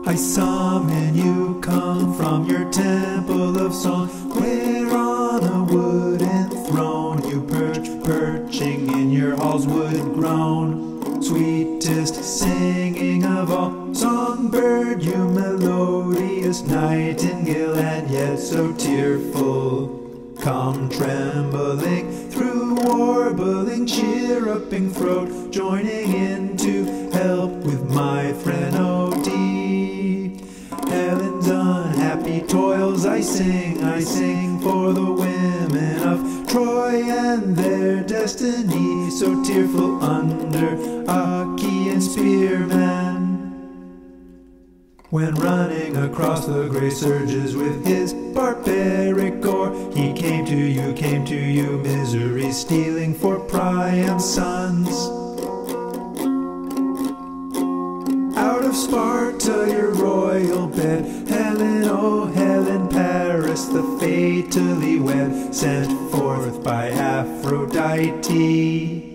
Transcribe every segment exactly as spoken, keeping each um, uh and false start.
I summon you, come from your temple of song, where on a wooden throne you perch, perching in your halls wood-grown. Sweetest singing of all, songbird, you melodious nightingale, and yet so tearful. Come trembling through warbling, chirruping throat, joining in to help with my threnody. Helen's unhappy toils I sing, I sing for the women of Troy and their destiny, so tearful under Achaean spearmen. When running across the grey surges with his barbaric oar, he came to you, came to you, misery stealing for Priam's sons. Out of Sparta, your royal bed, Helen, oh Helen, Paris, the fatally wed, sent forth by Aphrodite.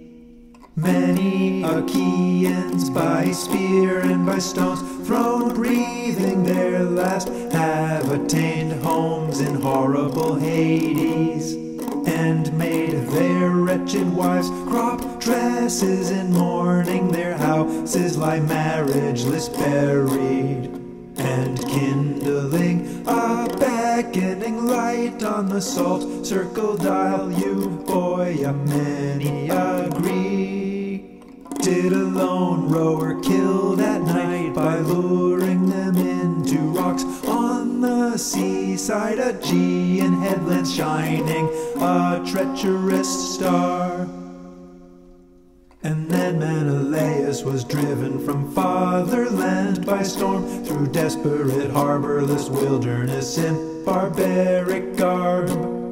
Many Achaeans by spear and by stones thrown, breathing their last, have attained homes in horrible Hades, and made their wretched wives crop dresses in mourning. Their houses lie marriageless, buried, and kindling a beckoning light on the salt circle dial, you boy, a many agree. Did a lone rower killed at night by luring them into rocks on the seaside, Aegean headlands shining a treacherous star. And then Menelaus was driven from fatherland by storm, through desperate harborless wilderness in barbaric garb,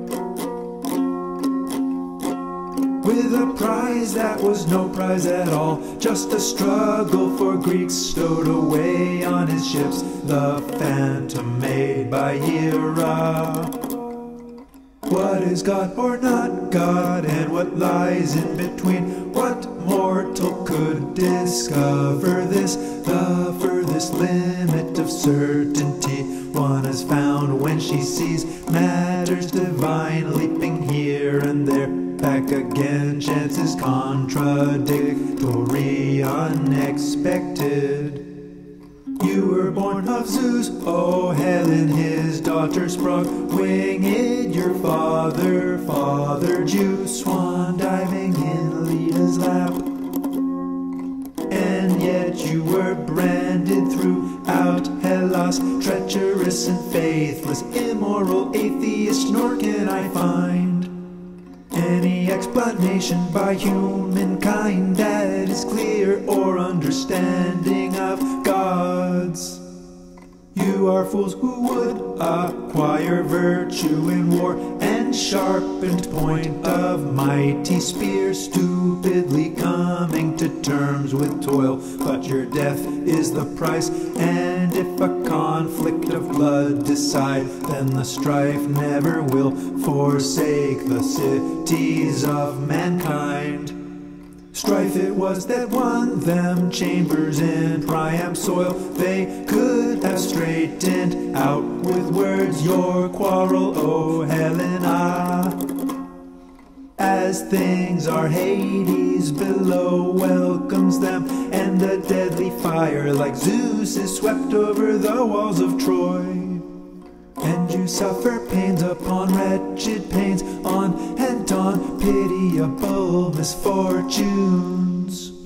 with a prize that was no prize at all, just a struggle for Greeks stowed away on his ships, the phantom made by Hera. What is God or not God, and what lies in between? What mortal could discover this, the furthest limit of certainty one has found when she sees matters divine leaping here and there, back again, chances contradictory, unexpected. You were born of Zeus, O Helen, his daughter sprung, winged your father, fathered you, swan diving in Leda's lap. And yet you were branded throughout Hellas, treacherous and faithless, immoral, atheist, nor can I find any explanation by humankind that is clear or understanding of gods. You are fools who would acquire virtue in war, and sharpened point of mighty spear, stupidly coming to terms with toil. But your death is the price, and if a conflict of blood decide, then the strife never will forsake the cities of mankind. Strife it was that won them chambers in Priam's soil. They could have straightened out with words your quarrel, O Helena. As things are, Hades below welcomes them, and the deadly fire like Zeus is swept over the walls of Troy. And you suffer pains upon wretched pains, on and on pitiable misfortunes.